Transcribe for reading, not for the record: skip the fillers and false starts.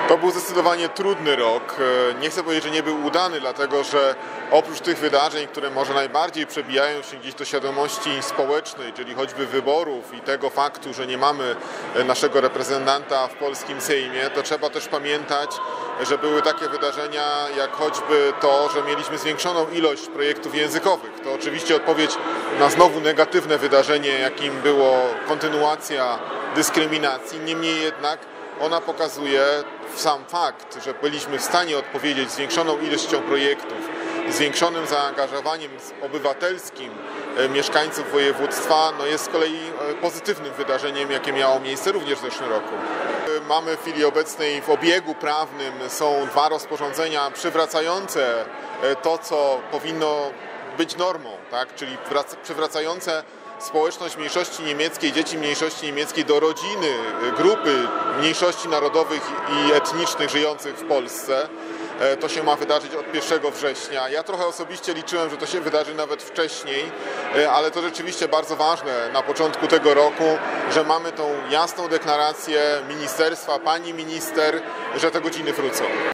To był zdecydowanie trudny rok. Nie chcę powiedzieć, że nie był udany, dlatego że oprócz tych wydarzeń, które może najbardziej przebijają się gdzieś do świadomości społecznej, czyli choćby wyborów i tego faktu, że nie mamy naszego reprezentanta w polskim Sejmie, to trzeba też pamiętać, że były takie wydarzenia jak choćby to, że mieliśmy zwiększoną ilość projektów językowych. To oczywiście odpowiedź na znowu negatywne wydarzenie, jakim było kontynuacja dyskryminacji. Niemniej jednak ona pokazuje sam fakt, że byliśmy w stanie odpowiedzieć zwiększoną ilością projektów, zwiększonym zaangażowaniem obywatelskim mieszkańców województwa, jest z kolei pozytywnym wydarzeniem, jakie miało miejsce również w zeszłym roku. Mamy w chwili obecnej w obiegu prawnym są 2 rozporządzenia przywracające to, co powinno być normą, tak? Czyli przywracające społeczność mniejszości niemieckiej, dzieci mniejszości niemieckiej do rodziny, grupy mniejszości narodowych i etnicznych żyjących w Polsce. To się ma wydarzyć od 1 września. Ja trochę osobiście liczyłem, że to się wydarzy nawet wcześniej, ale to rzeczywiście bardzo ważne na początku tego roku, że mamy tą jasną deklarację ministerstwa, pani minister, że te godziny wrócą.